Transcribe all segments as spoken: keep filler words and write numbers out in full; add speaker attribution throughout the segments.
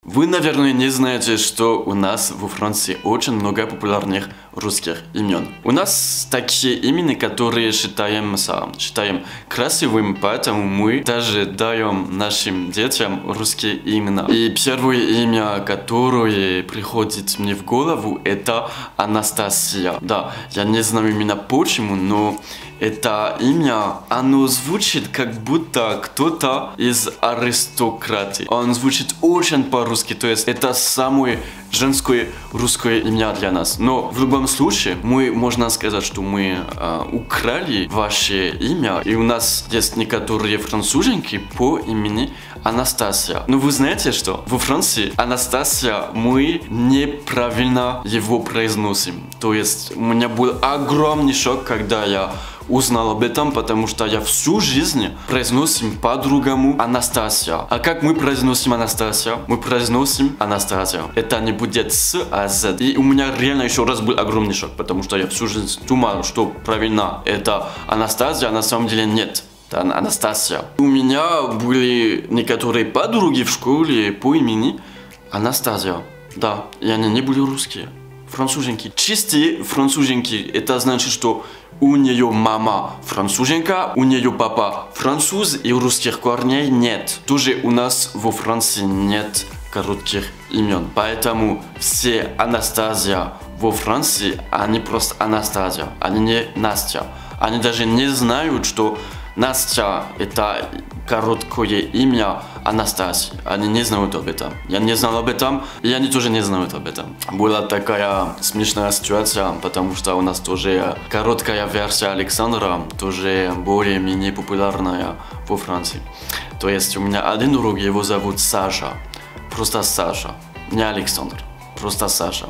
Speaker 1: Вы, наверное, не знаете, что у нас во Франции очень много популярных русских имен. У нас такие имена, которые считаем, считаем красивым, поэтому мы даже даем нашим детям русские имена. И первое имя, которое приходит мне в голову, это Анастасия. Да, я не знаю именно почему, но это имя, оно звучит как будто кто-то из аристократы. Он звучит очень по-русски, то есть это самое женское русское имя для нас. Но в любом случае, мы, можно сказать, что мы э, украли ваше имя, и у нас есть некоторые француженки по имени Анастасия. Но вы знаете, что во Франции Анастасия мы неправильно его произносим. То есть у меня был огромный шок, когда я узнал об этом, потому что я всю жизнь произносим по-другому Анастасия. А как мы произносим Анастасия? Мы произносим Анастасия. Это не будет с, а з. И у меня реально еще раз был огромный шок, потому что я всю жизнь думал, что правильно это Анастасия, а на самом деле нет. Это Анастасия. У меня были некоторые подруги в школе по имени Анастасия. Да, и они не были русские. Француженки. Чистые француженки. Это значит, что у нее мама француженка, у нее папа француз, и русских корней нет. Тоже у нас во Франции нет коротких имен. Поэтому все Анастасия во Франции, они просто Анастасия, они не Настя. Они даже не знают, что Настя это короткое имя Анастасии. Они не знают об этом. Я не знал об этом, и они тоже не знают об этом. Была такая смешная ситуация, потому что у нас тоже короткая версия Александра, тоже более-менее популярная во Франции. То есть у меня один друг, его зовут Саша. Просто Саша, не Александр. Просто Саша.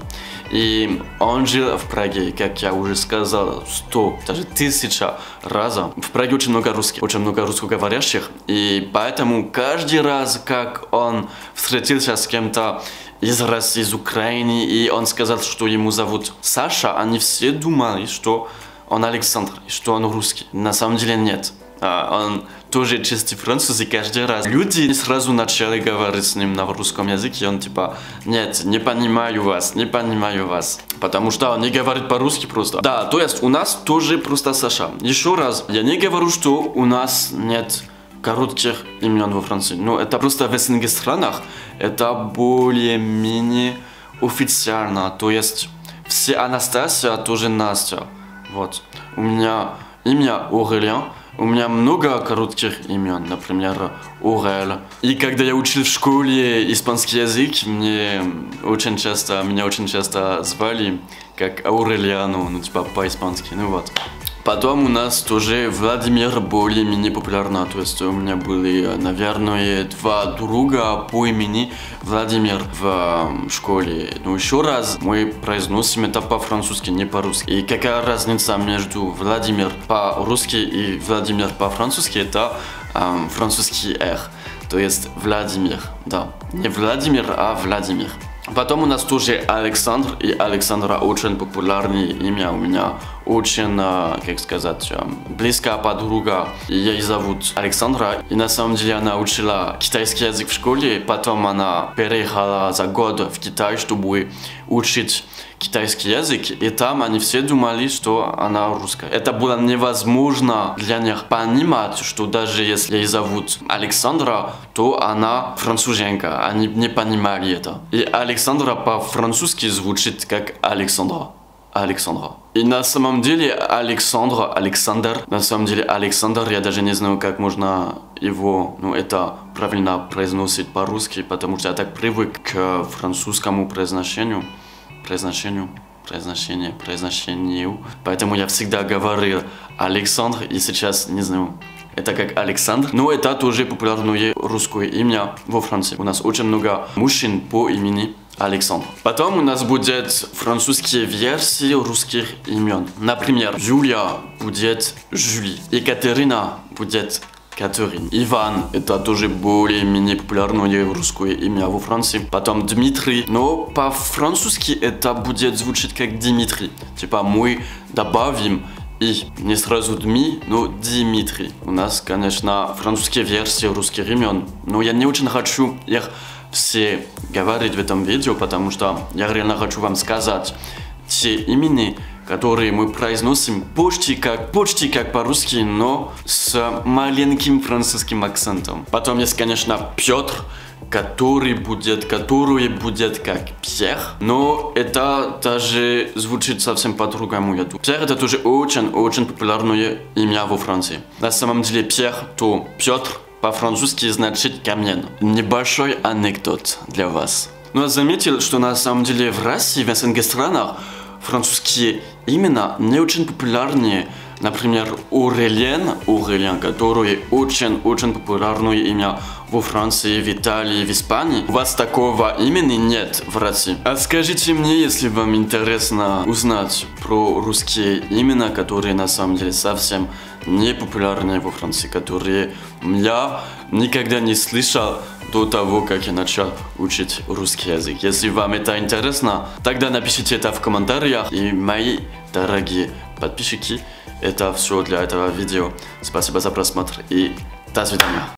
Speaker 1: И он жил в Праге, как я уже сказал, сто, даже тысяча раз. В Праге очень много русских, очень много русскоговорящих. И поэтому каждый раз, как он встретился с кем-то из России, из Украины, и он сказал, что ему зовут Саша, они все думали, что он Александр, и что он русский. На самом деле нет. Он тоже чистый француз, и каждый раз люди сразу начали говорить с ним на русском языке, и он типа, нет, не понимаю вас, не понимаю вас, потому что он не говорит по-русски просто. Да, то есть у нас тоже просто Саша. Еще раз, я не говорю, что у нас нет коротких имен во Франции, но это просто в СНГ странах, это более-менее официально, то есть все Анастасия тоже Настя. Вот, у меня имя Аурелien. У меня много коротких имен, например, Орел. И когда я учил в школе испанский язык, мне очень часто, меня очень часто звали как Аурелиану, ну типа по-испански, ну вот. Потом у нас тоже Владимир более-менее популярно, то есть у меня были, наверное, два друга по имени Владимир в школе. Но еще раз, мы произносим это по-французски, не по-русски. И какая разница между Владимир по-русски и Владимир по-французски, это э, французский R, то есть Владимир, да. Не Владимир, а Владимир. Потом у нас тоже Александр, и Александра очень популярное имя. У меня очень, как сказать, близкая подруга, ей зовут Александра. И на самом деле она учила китайский язык в школе, потом она переехала за год в Китай, чтобы учить китайский язык, и там они все думали, что она русская. Это было невозможно для них понимать, что даже если ей зовут Александра, то она француженка. Они не понимали это. И Александра по-французски звучит как Александра. Александра. И на самом деле Александр, Александр, на самом деле Александр, я даже не знаю, как можно его, ну это правильно произносить по-русски, потому что я так привык к французскому произношению. Произношению, произношение, произношению. Поэтому я всегда говорил Александр, и сейчас не знаю, это как Александр. Но это тоже популярное русское имя во Франции. У нас очень много мужчин по имени Александр. Потом у нас будет французские версии русских имен. Например, Юлия будет Жюли, Екатерина будет Катерин. Иван, это тоже более-менее популярное русское имя во Франции. Потом Дмитрий, но по-французски это будет звучать как Дмитрий. Типа мы добавим и не сразу Дми, но Дмитрий. У нас, конечно, французские версии русских имен, но я не очень хочу их все говорить в этом видео, потому что я реально хочу вам сказать те имена, которые мы произносим почти как, почти как по-русски, но с маленьким французским акцентом. Потом есть, конечно, Петр, который будет, который будет как Пьер, но это даже звучит совсем по-другому, я думаю. Пьер — это тоже очень-очень популярное имя во Франции. На самом деле Пьер, то Петр по-французски значит камень. Небольшой анекдот для вас. Но я заметил, что на самом деле в России, в СНГ странах, французские имена не очень популярные. Например, Аурелиен, Аурелиен, который очень-очень популярное имя во Франции, в Италии, в Испании. У вас такого имени нет в России. А скажите мне, если вам интересно узнать про русские имена, которые на самом деле совсем не популярные во Франции, которые я никогда не слышал до того, как я начал учить русский язык. Если вам это интересно, тогда напишите это в комментариях. И мои дорогие подписчики, это все для этого видео. Спасибо за просмотр и до свидания.